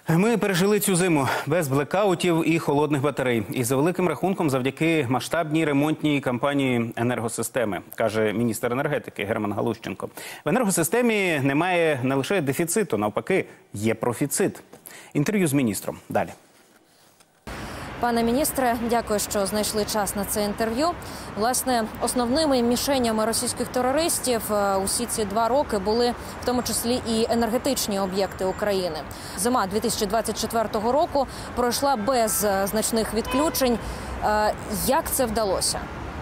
Ми пережили цю зиму без блекаутів і холодних батарей. І за великим рахунком завдяки масштабній ремонтній кампанії енергосистеми, каже міністр енергетики Герман Галущенко. В енергосистемі немає не лише дефіциту, навпаки, є профіцит. Інтерв'ю з міністром. Далі. Пане міністре, дякую, що знайшли час на це інтерв'ю. Власне, основними мішенями російських терористів усі ці 2 роки були в тому числі і енергетичні об'єкти України. Зима 2024 року пройшла без значних відключень. Як це вдалося?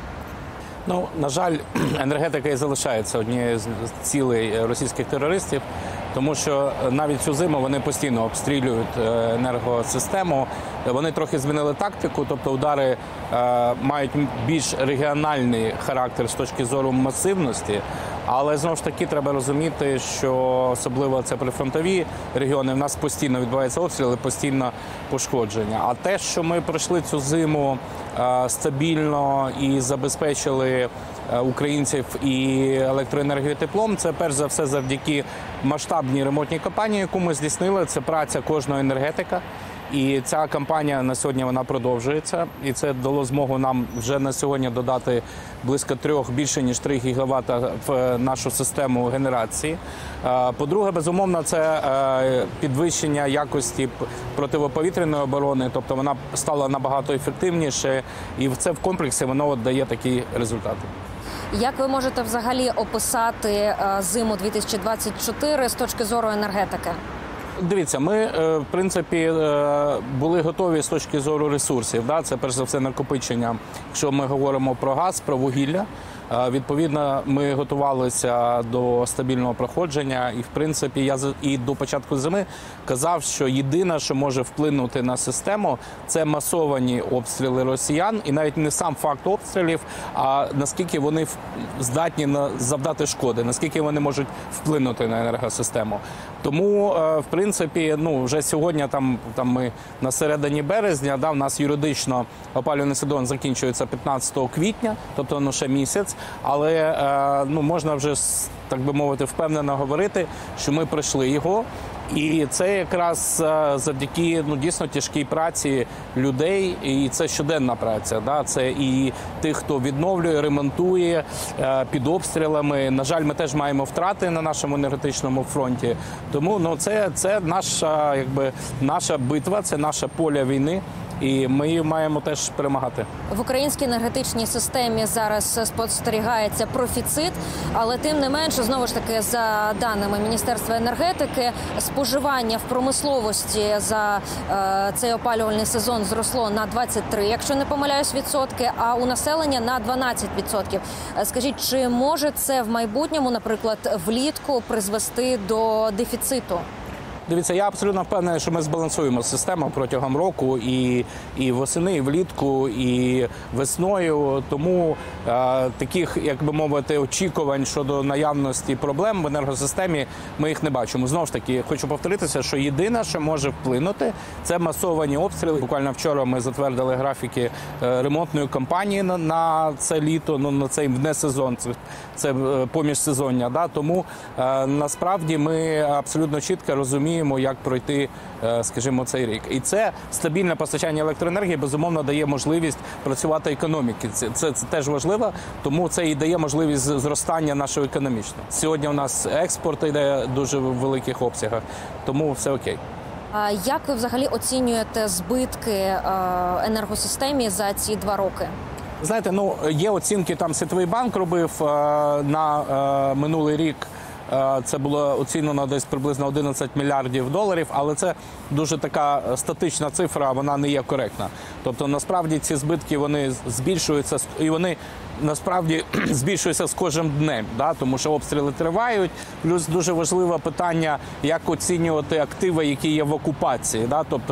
На жаль, енергетика і залишається однією з цілей російських терористів, тому що навіть цю зиму вони постійно обстрілюють енергосистему. Вони трохи змінили тактику, тобто удари мають більш регіональний характер з точки зору масивності, але знову ж таки треба розуміти, що особливо це прифронтові регіони, в нас постійно відбуваються обстріли, постійно пошкодження. А те, що ми пройшли цю зиму стабільно і забезпечили українців і електроенергією, теплом, це перш за все завдяки масштабній ремонтній кампанії, яку ми здійснили. Це праця кожного енергетика. І ця кампанія на сьогодні вона продовжується. І це дало змогу нам вже на сьогодні додати близько 3, більше ніж 3 гігаватт в нашу систему генерації. По-друге, безумовно, це підвищення якості протиповітряної оборони, тобто вона стала набагато ефективніше, і це в комплексі воно дає такі результати. Як ви можете взагалі описати зиму 2024 з точки зору енергетики? Дивіться, ми, в принципі, були готові з точки зору ресурсів. Це, перш за все, накопичення, якщо ми говоримо про газ, про вугілля. Відповідно, ми готувалися до стабільного проходження і, в принципі, я і до початку зими казав, що єдине, що може вплинути на систему, це масовані обстріли росіян. І навіть не сам факт обстрілів, а наскільки вони здатні завдати шкоди, наскільки вони можуть вплинути на енергосистему. Тому, в принципі, вже сьогодні, ми на середині березня, в нас юридично опалювальний сезон закінчується 15 квітня, тобто ще місяць. Але можна вже, так би мовити, впевнено говорити, що ми пройшли його. І це якраз завдяки дійсно тяжкій праці людей, і це щоденна праця. Це і тих, хто відновлює, ремонтує під обстрілами. На жаль, ми теж маємо втрати на нашому енергетичному фронті. Тому це наша битва, це наше поле війни. І ми її маємо теж перемагати. В українській енергетичній системі зараз спостерігається профіцит, але тим не менше, знову ж таки, за даними Міністерства енергетики, споживання в промисловості за цей опалювальний сезон зросло на 23, якщо не помиляюсь, відсотки, а у населення на 12%. Скажіть, чи може це в майбутньому, наприклад, влітку призвести до дефіциту? Дивіться, я абсолютно впевнений, що ми збалансуємо систему протягом року і восени, і влітку, і весною. Тому таких, як би мовити, очікувань щодо наявності проблем в енергосистемі ми їх не бачимо. Знову ж таки, хочу повторитися, що єдине, що може вплинути, це масовані обстріли. Буквально вчора ми затвердили графіки ремонтної кампанії на це літо, на цей внесезон, це поміжсезоння. Тому насправді ми абсолютно чітко розуміємо, як пройти, скажімо, цей рік. І це стабільне постачання електроенергії, безумовно, дає можливість працювати економіки. Це теж важливо, тому це і дає можливість зростання нашого економічного. Сьогодні у нас експорт йде дуже в великих обсягах, тому все окей. Як ви взагалі оцінюєте збитки енергосистемі за ці 2 роки? Знаєте, є оцінки, Світовий банк робив на минулий рік. Це було оцінено десь приблизно 11 мільярдів доларів, але це дуже така статична цифра, вона не є коректна. Тобто, насправді, ці збитки, вони збільшуються, і вони, насправді, збільшуються з кожним днем, тому що обстріли тривають. Плюс дуже важливе питання, як оцінювати активи, які є в окупації, тобто,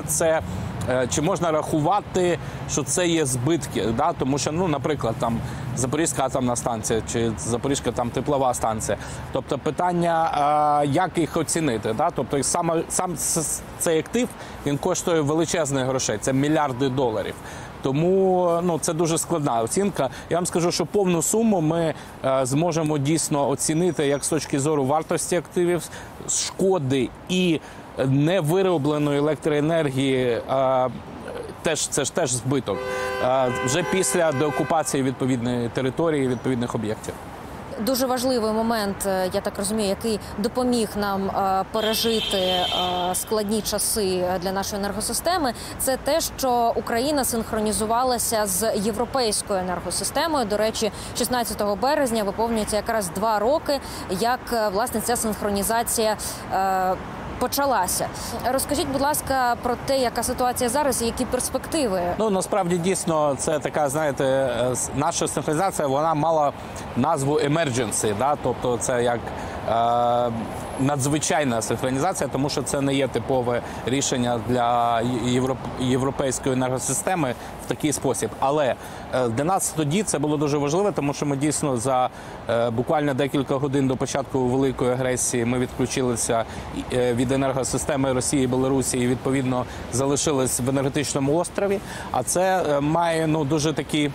чи можна рахувати, що це є збитки, тому що, наприклад, Запорізька атомна станція чи Запорізька теплова станція. Тобто питання, як їх оцінити. Тобто сам цей актив, він коштує величезних грошей, це мільярди доларів. Тому це дуже складна оцінка. Я вам скажу, що повну суму ми зможемо дійсно оцінити як з точки зору вартості активів, шкоди і невиробленої електроенергії. Це ж теж збиток. Вже після деокупації відповідної території, відповідних об'єктів. Дуже важливий момент, я так розумію, який допоміг нам пережити складні часи для нашої енергосистеми, це те, що Україна синхронізувалася з європейською енергосистемою. До речі, 16 березня виповнюється якраз 2 роки, як, власне, ця синхронізація почалася. Розкажіть, будь ласка, про те, яка ситуація зараз і які перспективи? Насправді, дійсно, це така, знаєте, наша синхронізація, вона мала назву emergency, да? Тобто це як надзвичайна синхронізація, тому що це не є типове рішення для європейської енергосистеми в такий спосіб. Але для нас тоді це було дуже важливо, тому що ми дійсно за буквально декілька годин до початку великої агресії ми відключилися від енергосистеми Росії і Білорусі і, відповідно, залишились в енергетичному острові. А це має дуже такі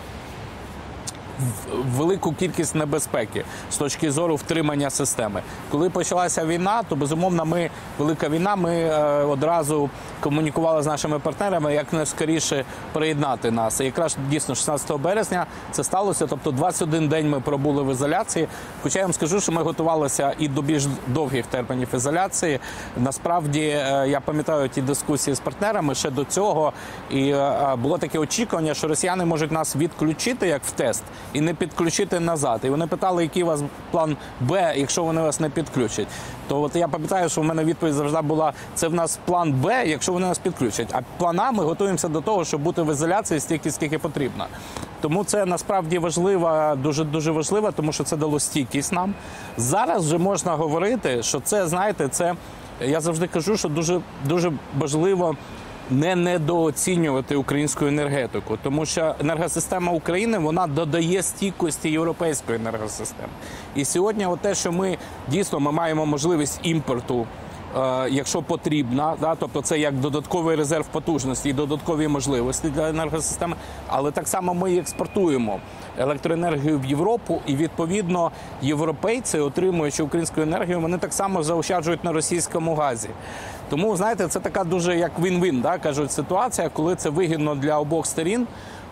велику кількість небезпеки з точки зору втримання системи. Коли почалася війна, то, безумовно, велика війна, ми одразу комунікували з нашими партнерами, як найскоріше приєднати нас. І якраз дійсно 16 березня це сталося, тобто 21 день ми пробули в ізоляції. Хоча я вам скажу, що ми готувалися і до більш довгих термінів ізоляції. Насправді, я пам'ятаю ті дискусії з партнерами ще до цього, і було таке очікування, що росіяни можуть нас відключити, як в тест, і не підключити назад. І вони питали, який у вас план Б, якщо вони вас не підключать. То от я пам'ятаю, що в мене відповідь завжди була, це в нас план Б, якщо вони нас підключать. А план А ми готуємося до того, щоб бути в ізоляції стільки, скільки потрібно. Тому це насправді важливо, дуже важливо, тому що це дало стійкість нам. Зараз вже можна говорити, що це, знаєте, це, я завжди кажу, що дуже важливо не недооцінювати українську енергетику, тому що енергосистема України, вона додає стійкості європейської енергосистеми. І сьогодні те, що ми маємо можливість імпорту, якщо потрібна, тобто це як додатковий резерв потужності і додаткові можливості для енергосистеми, але так само ми і експортуємо електроенергію в Європу, і, відповідно, європейці, отримуючи українську енергію, вони так само заощаджують на російському газі. Тому, знаєте, це така дуже як він-він, кажуть, ситуація, коли це вигідно для обох сторін.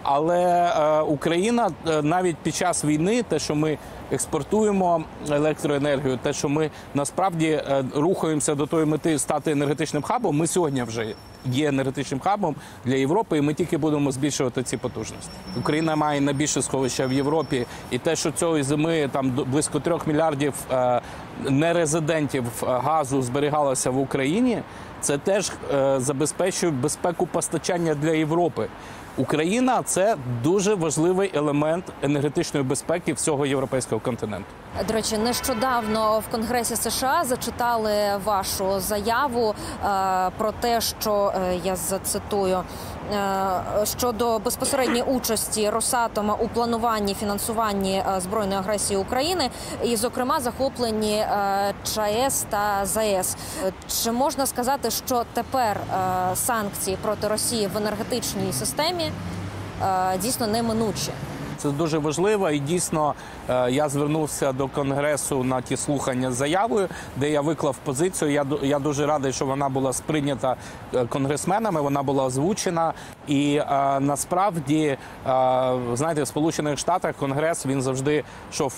Але Україна навіть під час війни, те, що ми експортуємо електроенергію, те, що ми насправді рухаємося до тої мети стати енергетичним хабом, ми сьогодні вже є енергетичним хабом для Європи, і ми тільки будемо збільшувати ці потужності. Україна має найбільше сховища в Європі, і те, що цієї зими там близько 3 мільярдів нерезидентів газу зберігалося в Україні, це теж забезпечує безпеку постачання для Європи. Україна – це дуже важливий елемент енергетичної безпеки всього європейського континенту. До речі, нещодавно в Конгресі США зачитали вашу заяву про те, що, я зацитую, щодо безпосередньої участі Росатома у плануванні, фінансуванні збройної агресії України і, зокрема, захопленні ЧАЕС та ЗАЕС. Чи можна сказати, що тепер санкції проти Росії в енергетичній системі дійсно неминучі? Це дуже важливо, і дійсно я звернувся до Конгресу на ті слухання з заявою, де я виклав позицію. Я дуже радий, що вона була сприйнята конгресменами, вона була озвучена. І насправді, знаєте, в Сполучених Штатах Конгрес, він завжди йшов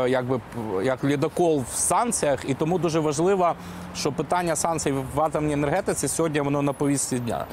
як лідокол в санкціях, і тому дуже важливо, що питання санкцій в атомній енергетиці сьогодні воно на повістці дня.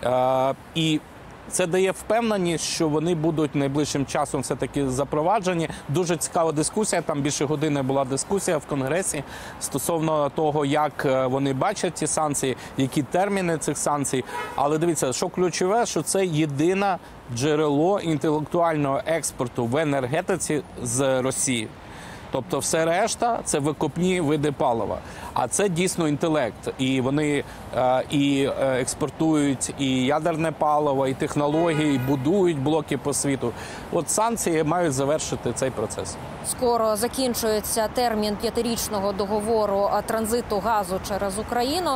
І це дає впевненість, що вони будуть найближчим часом все-таки запроваджені. Дуже цікава дискусія, там більше години була дискусія в Конгресі стосовно того, як вони бачать ці санкції, які терміни цих санкцій. Але дивіться, що ключове, що це єдине джерело інтелектуального експорту в енергетиці з Росії. Тобто все решта – це викопні види палива. А це дійсно інтелект. І вони і експортують і ядерне паливо, і технології, і будують блоки по світу. От санкції мають завершити цей процес. скоро закінчується термін 5-річного договору транзиту газу через Україну.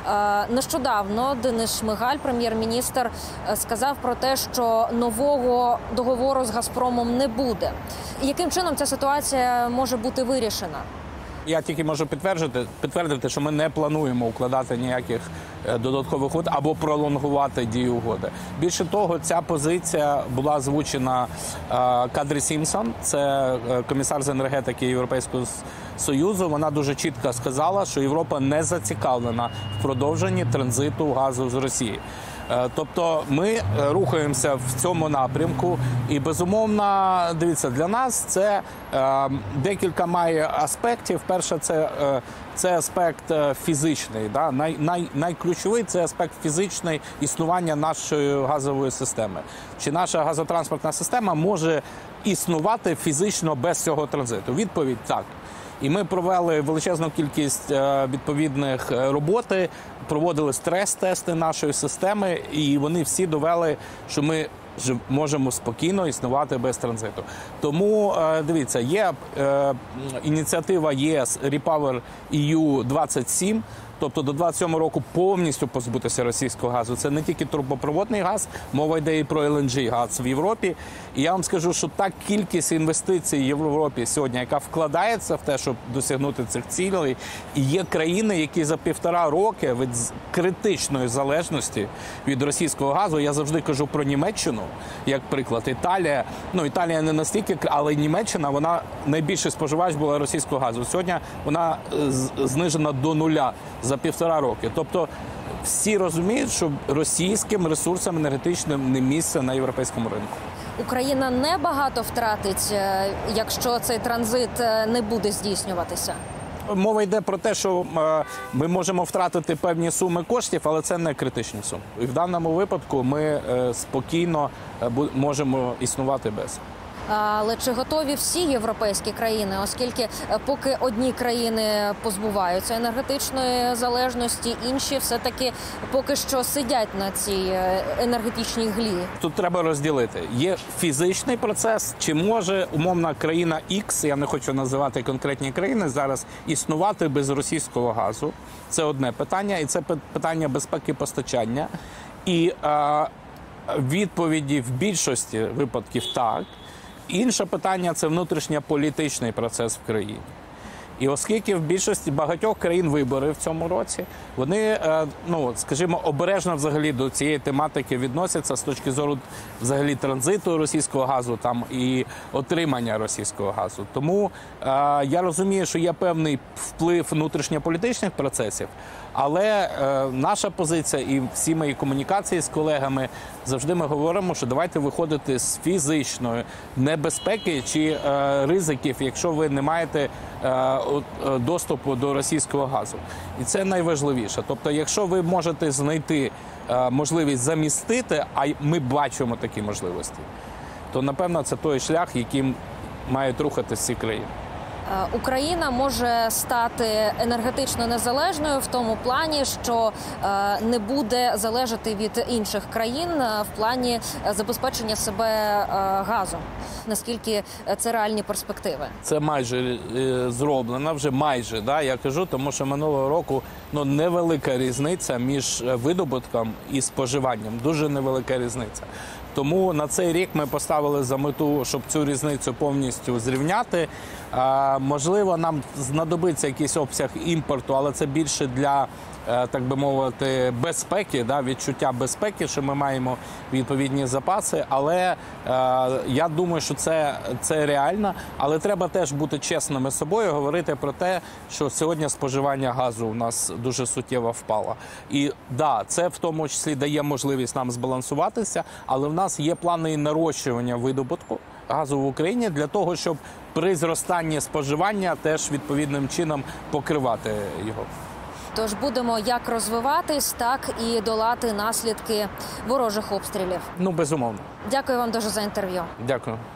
Нещодавно Денис Шмигаль, прем'єр-міністр, сказав про те, що нового договору з «Газпромом» не буде. Яким чином ця ситуація може бути вирішена? Я тільки можу підтвердити, що ми не плануємо укладати ніяких додаткових угод або пролонгувати дію угоди. Більше того, ця позиція була озвучена Кадрі Сімпсон, це комісар з енергетики Європейського Союзу. Вона дуже чітко сказала, що Європа не зацікавлена в продовженні транзиту газу з Росії. Тобто ми рухаємося в цьому напрямку і, безумовно, дивіться, для нас це декілька має аспектів. Перше, це аспект фізичний. Да? Найключовий – це аспект фізичний існування нашої газової системи. Чи наша газотранспортна система може існувати фізично без цього транзиту? Відповідь – так. І ми провели величезну кількість відповідних роботи, проводили стрес-тести нашої системи, і вони всі довели, що ми можемо спокійно існувати без транзиту. Тому, дивіться, є ініціатива ЄС Repower EU 27, тобто до 27 року повністю позбутися російського газу. Це не тільки трубопроводний газ, мова йде і про LNG-газ в Європі. І я вам скажу, що та кількість інвестицій в Європі сьогодні, яка вкладається в те, щоб досягнути цих цілей, і є країни, які за 1,5 роки від критичної залежності від російського газу, я завжди кажу про Німеччину, як приклад, Італія. Ну, Італія не настільки, але Німеччина, вона найбільший споживач була російського газу. Сьогодні вона знижена до нуля за 1,5 роки. Тобто всі розуміють, що російським ресурсам енергетичним не місце на європейському ринку. Україна небагато втратить, якщо цей транзит не буде здійснюватися? Мова йде про те, що ми можемо втратити певні суми коштів, але це не критичні суми. І в даному випадку ми спокійно можемо існувати без. Але чи готові всі європейські країни, оскільки поки одні країни позбуваються енергетичної залежності, інші все-таки поки що сидять на цій енергетичній глі? Тут треба розділити. Є фізичний процес, чи може умовна країна X, я не хочу називати конкретні країни, зараз існувати без російського газу. Це одне питання, і це питання безпеки постачання. І відповіді в більшості випадків так. Інше питання – це внутрішньополітичний процес в країні. І оскільки в більшості багатьох країн вибори в цьому році, вони, скажімо, обережно взагалі до цієї тематики відносяться з точки зору взагалі транзиту російського газу там і отримання російського газу. Тому я розумію, що є певний вплив внутрішньополітичних процесів, але наша позиція і всі мої комунікації з колегами завжди ми говоримо, що давайте виходити з фізичної небезпеки чи ризиків, якщо ви не маєте доступу до російського газу. І це найважливіше. Тобто, якщо ви можете знайти можливість замістити, а ми бачимо такі можливості, то, напевно, це той шлях, яким мають рухатися ці країни. Україна може стати енергетично незалежною в тому плані, що не буде залежати від інших країн в плані забезпечення себе газом. Наскільки це реальні перспективи? Це майже зроблено, вже майже, да, я кажу, тому що минулого року невелика різниця між видобутком і споживанням, дуже невелика різниця. Тому на цей рік ми поставили за мету, щоб цю різницю повністю зрівняти. Можливо, нам знадобиться якийсь обсяг імпорту, але це більше для, так би мовити, безпеки, да, відчуття безпеки, що ми маємо відповідні запаси. Але я думаю, що це реально. Але треба теж бути чесними з собою, говорити про те, що сьогодні споживання газу у нас дуже суттєво впало. І да, це в тому числі дає можливість нам збалансуватися, але в нас є плани і нарощування видобутку газу в Україні для того, щоб при зростанні споживання теж відповідним чином покривати його. Тож будемо як розвиватись, так і долати наслідки ворожих обстрілів. Безумовно. Дякую вам дуже за інтерв'ю. Дякую.